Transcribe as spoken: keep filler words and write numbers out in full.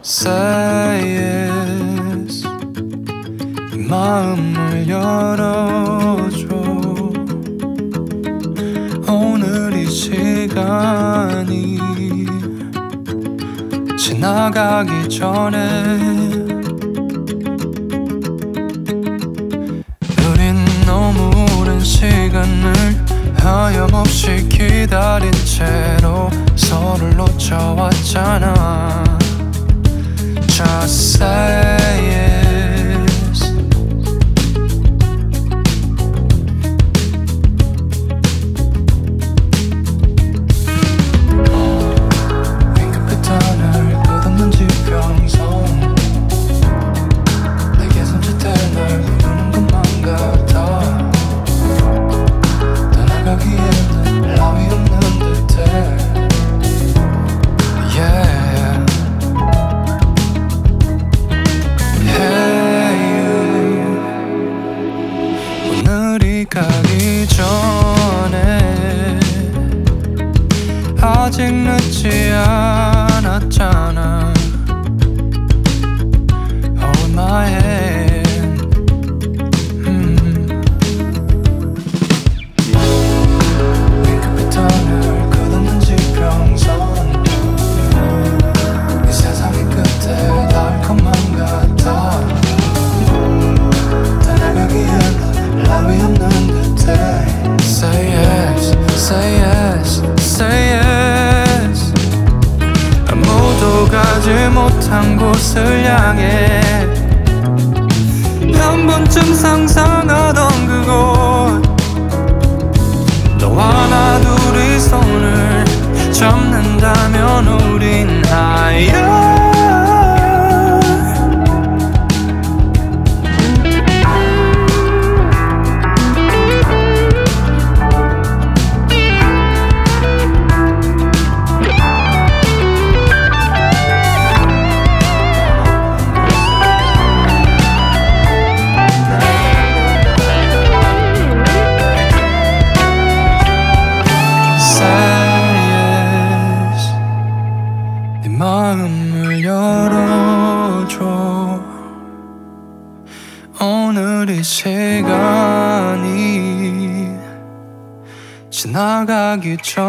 Say yes. 네 마음을 열어줘. 오늘 이 시간이 지나가기 전에 우린 너무 오랜 시간을 하염없이 기다린 채로 서로를 놓쳐왔잖아. Just say yes. 윙크부터 날 끝없는 지평선 내게 손짓해 날 부르는 것만 같아. 떠나가기에는 라위 없는 듯해. Yeah. 가기 전에 아직 늦지 않았잖아. Hold my hand. 음. 윙크부터 늘 끝없는 지평선 이 세상의 끝에 닿을 것만 같아. 떠나가기엔 라위 없는 듯해. Say yes, say yes, say yes. 아무도 가지 못한 곳을 향해 한 번쯤 상상하던 그곳. 너와 나 둘이 손을 잡는다면 우린 higher. 마음을 열어줘. 오늘 이 시간이 지나가기 전